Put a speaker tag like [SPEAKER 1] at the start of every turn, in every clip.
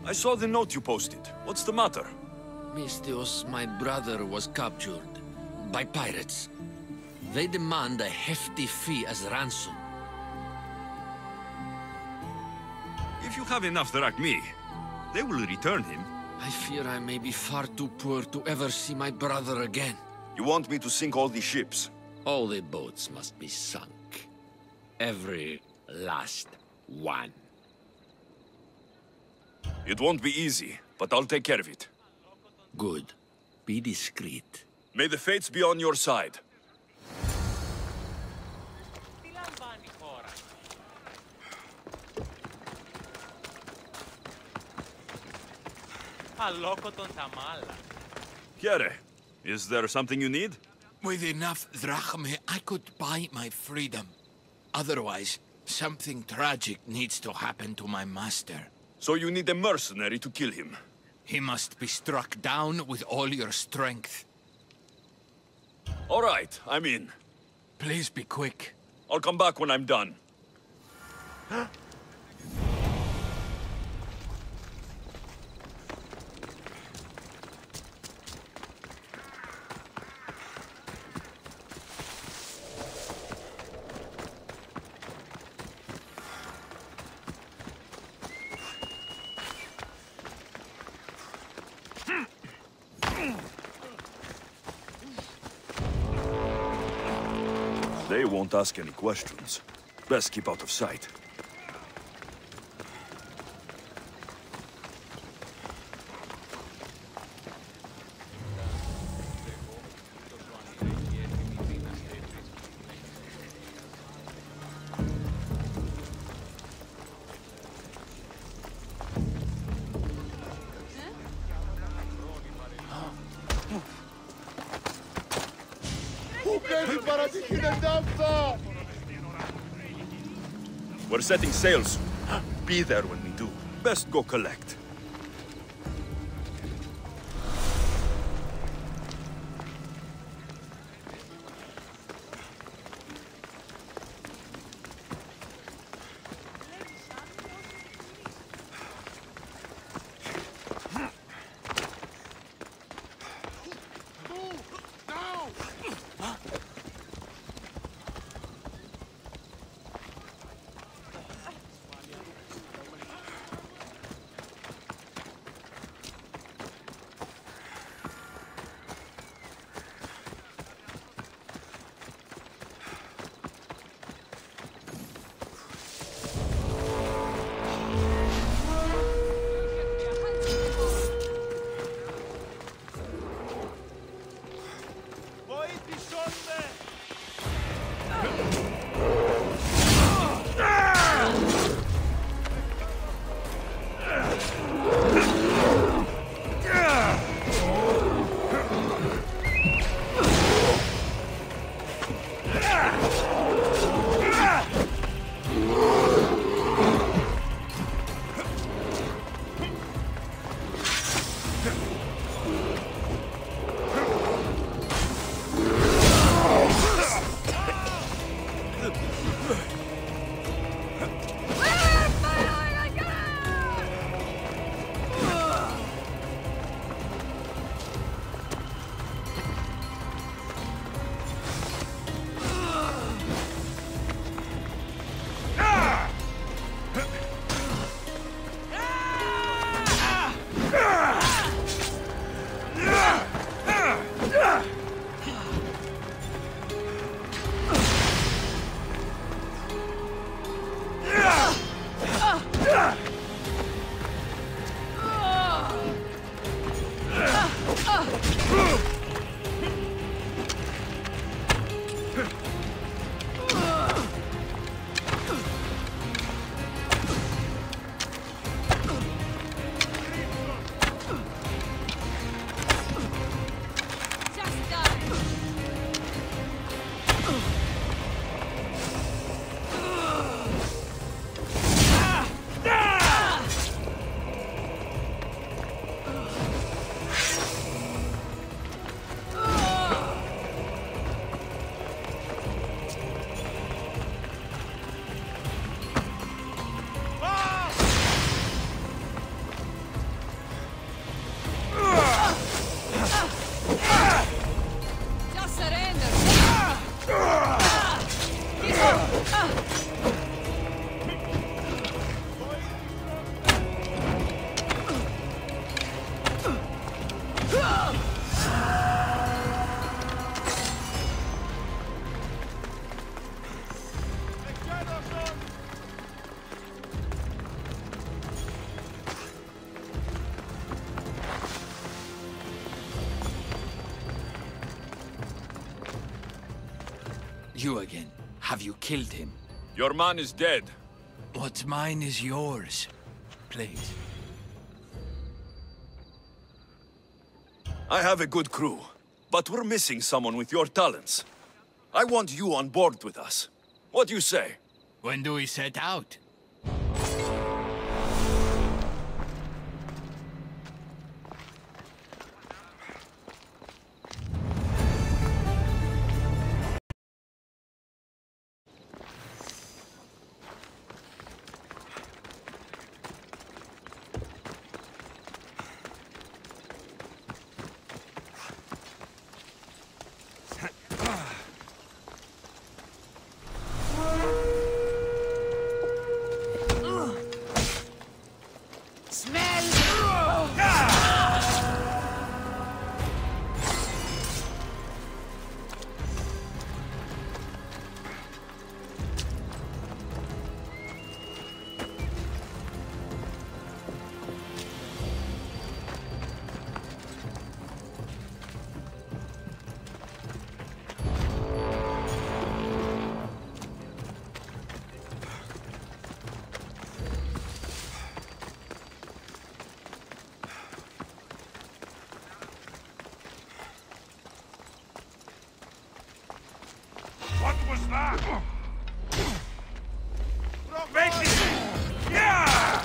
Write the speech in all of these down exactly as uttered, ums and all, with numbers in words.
[SPEAKER 1] I saw the note you posted. What's the matter?
[SPEAKER 2] Misthios, my brother, was captured by pirates. They demand a hefty fee as ransom.
[SPEAKER 1] If you have enough drachmi, they will return him.
[SPEAKER 2] I fear I may be far too poor to ever see my brother again.
[SPEAKER 1] You want me to sink all the ships?
[SPEAKER 2] All the boats must be sunk. Every last one.
[SPEAKER 1] It won't be easy, but I'll take care of it.
[SPEAKER 2] Good. Be discreet.
[SPEAKER 1] May the fates be on your side. Kiere, is there something you need?
[SPEAKER 3] With enough drachmae, I could buy my freedom. Otherwise, something tragic needs to happen to my master.
[SPEAKER 1] So you need a mercenary to kill him?
[SPEAKER 3] He must be struck down with all your strength.
[SPEAKER 1] All right, I'm in.
[SPEAKER 3] Please be quick.
[SPEAKER 1] I'll come back when I'm done. They won't ask any questions. Best keep out of sight. We're setting sail soon. Be there when we do. Best go collect.
[SPEAKER 3] You again. Have you killed him?
[SPEAKER 4] Your man is dead.
[SPEAKER 3] What's mine is yours. Please.
[SPEAKER 4] I have a good crew, but we're missing someone with your talents. I want you on board with us. What do you say?
[SPEAKER 3] When do we set out?
[SPEAKER 1] What was that? Make it! Yeah!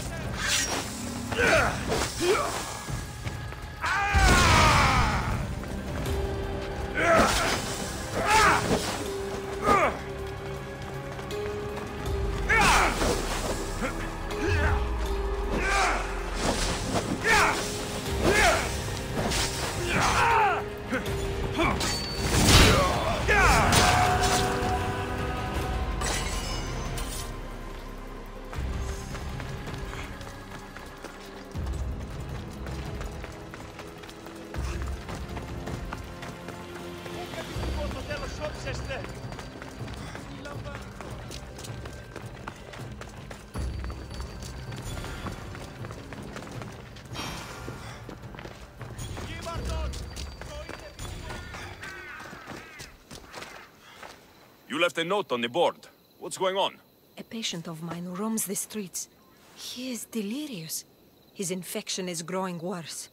[SPEAKER 4] You left a note on the board. What's going on?
[SPEAKER 5] A patient of mine roams the streets. He is delirious. His infection is growing worse.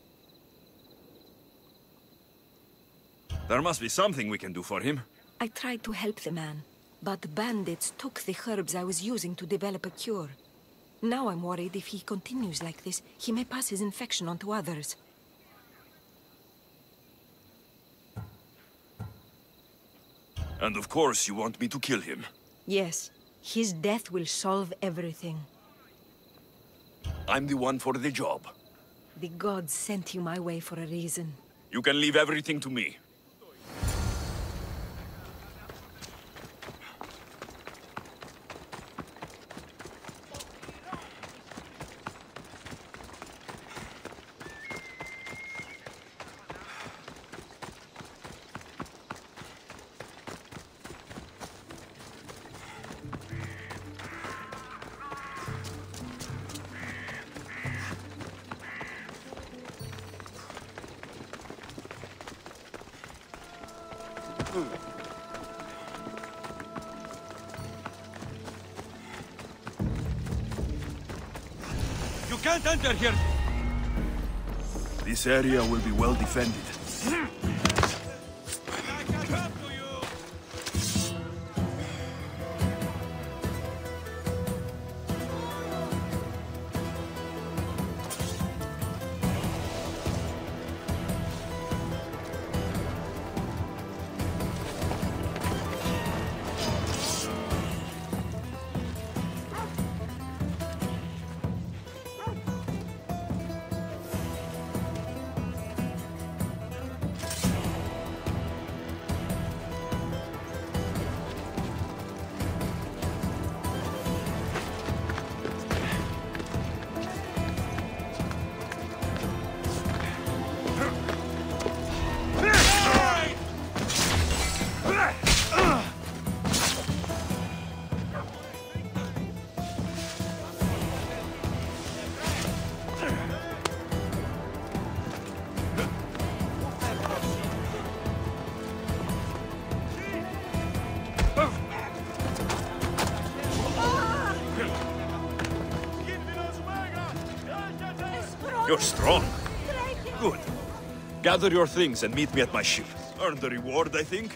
[SPEAKER 1] There must be something we can do for him.
[SPEAKER 5] I tried to help the man, but bandits took the herbs I was using to develop a cure. Now I'm worried if he continues like this, he may pass his infection on to others.
[SPEAKER 1] And of course you want me to kill him.
[SPEAKER 5] Yes, his death will solve everything.
[SPEAKER 1] I'm the one for the job.
[SPEAKER 5] The gods sent you my way for a reason.
[SPEAKER 1] You can leave everything to me. You can't enter here!
[SPEAKER 4] This area will be well defended.
[SPEAKER 1] I can help you! You're strong. Good.
[SPEAKER 4] Gather your things and meet me at my ship.
[SPEAKER 1] Earn the reward, I think.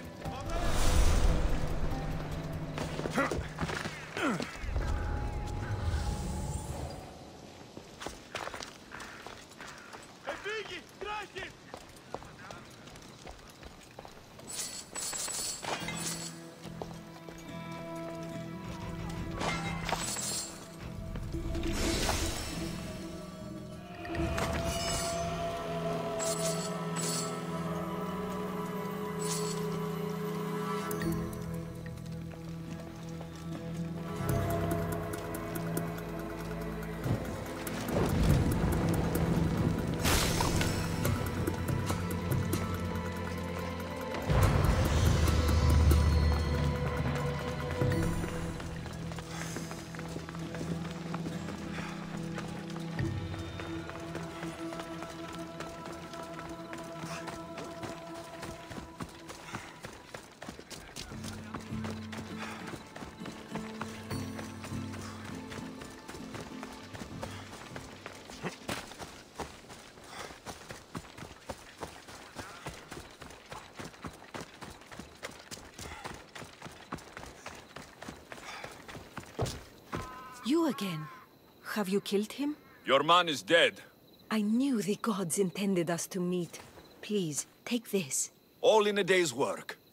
[SPEAKER 5] You again. Have you killed him?
[SPEAKER 4] Your man is dead.
[SPEAKER 5] I knew the gods intended us to meet. Please, take this.
[SPEAKER 4] All in a day's work.